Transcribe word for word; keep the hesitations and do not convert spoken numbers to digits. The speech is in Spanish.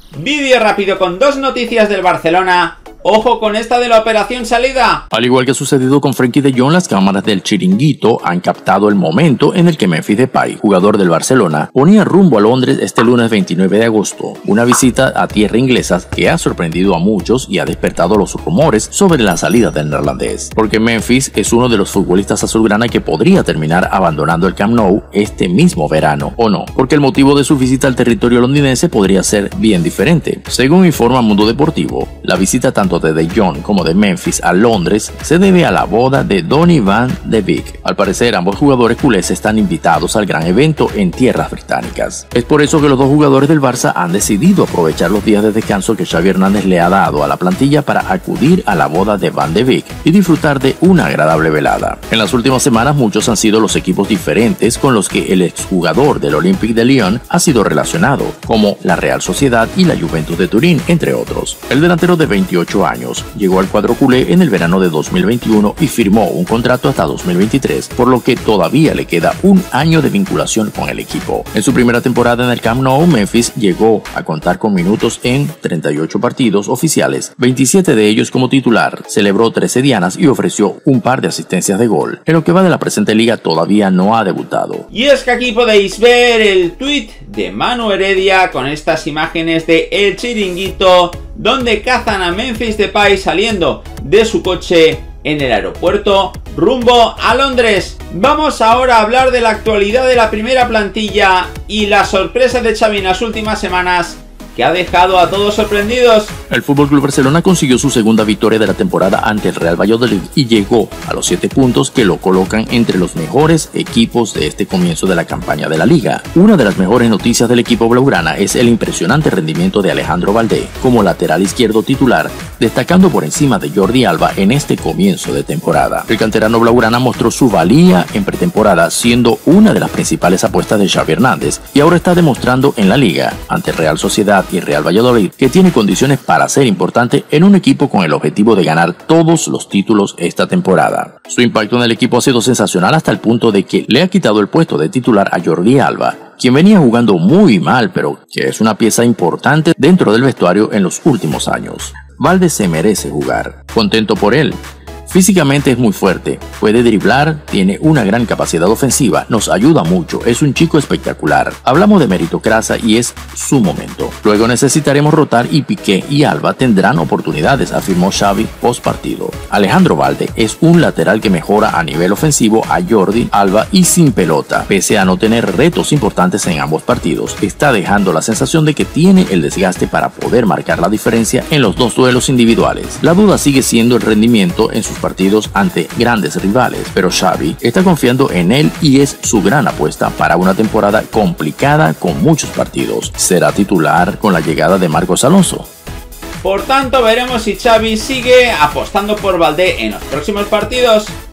Vídeo rápido con dos noticias del Barcelona. Ojo con esta de la operación salida. Al igual que ha sucedido con Frenkie de Jong, las cámaras del Chiringuito han captado el momento en el que Memphis Depay, jugador del Barcelona, ponía rumbo a Londres este lunes veintinueve de agosto, una visita a tierra inglesa que ha sorprendido a muchos y ha despertado los rumores sobre la salida del neerlandés, porque Memphis es uno de los futbolistas azulgrana que podría terminar abandonando el Camp Nou este mismo verano, o no, porque el motivo de su visita al territorio londinense podría ser bien diferente. Según informa Mundo Deportivo, la visita tanto de De Jong como de Memphis a Londres se debe a la boda de Donny van de Beek. Al parecer, ambos jugadores culés están invitados al gran evento en tierras británicas. Es por eso que los dos jugadores del Barça han decidido aprovechar los días de descanso que Xavi Hernández le ha dado a la plantilla para acudir a la boda de Van de Beek y disfrutar de una agradable velada. En las últimas semanas, muchos han sido los equipos diferentes con los que el exjugador del Olympique de Lyon ha sido relacionado, como la Real Sociedad y la Juventus de Turín, entre otros. El delantero de veintiocho años llegó al cuadro culé en el verano de dos mil veintiuno y firmó un contrato hasta dos mil veintitrés, por lo que todavía le queda un año de vinculación con el equipo. En su primera temporada en el Camp Nou, Memphis llegó a contar con minutos en treinta y ocho partidos oficiales, veintisiete de ellos como titular, celebró trece dianas y ofreció un par de asistencias de gol. En lo que va de la presente liga todavía no ha debutado. Y es que aquí podéis ver el tweet de Manu Heredia con estas imágenes de El Chiringuito, donde cazan a Memphis Depay saliendo de su coche en el aeropuerto rumbo a Londres. Vamos ahora a hablar de la actualidad de la primera plantilla y la sorpresa de Xavi en las últimas semanas, que ha dejado a todos sorprendidos. El F C Barcelona consiguió su segunda victoria de la temporada ante el Real Valladolid y llegó a los siete puntos que lo colocan entre los mejores equipos de este comienzo de la campaña de la liga. Una de las mejores noticias del equipo blaugrana es el impresionante rendimiento de Alejandro Balde como lateral izquierdo titular, destacando por encima de Jordi Alba en este comienzo de temporada. El canterano blaugrana mostró su valía en pretemporada, siendo una de las principales apuestas de Xavi Hernández, y ahora está demostrando en la liga ante Real Sociedad y Real Valladolid que tiene condiciones para ser importante en un equipo con el objetivo de ganar todos los títulos esta temporada. Su impacto en el equipo ha sido sensacional hasta el punto de que le ha quitado el puesto de titular a Jordi Alba, quien venía jugando muy mal, pero que es una pieza importante dentro del vestuario en los últimos años. Balde se merece jugar. Contento por él. Físicamente es muy fuerte, puede driblar, tiene una gran capacidad ofensiva, nos ayuda mucho, es un chico espectacular. Hablamos de meritocracia y es su momento. Luego necesitaremos rotar y Piqué y Alba tendrán oportunidades, afirmó Xavi post partido. Alejandro Balde es un lateral que mejora a nivel ofensivo a Jordi Alba y sin pelota. Pese a no tener retos importantes en ambos partidos, está dejando la sensación de que tiene el desgaste para poder marcar la diferencia en los dos duelos individuales. La duda sigue siendo el rendimiento en sus partidos ante grandes rivales, pero Xavi está confiando en él y es su gran apuesta para una temporada complicada con muchos partidos. Será titular con la llegada de Marcos Alonso. Por tanto, veremos si Xavi sigue apostando por Balde en los próximos partidos.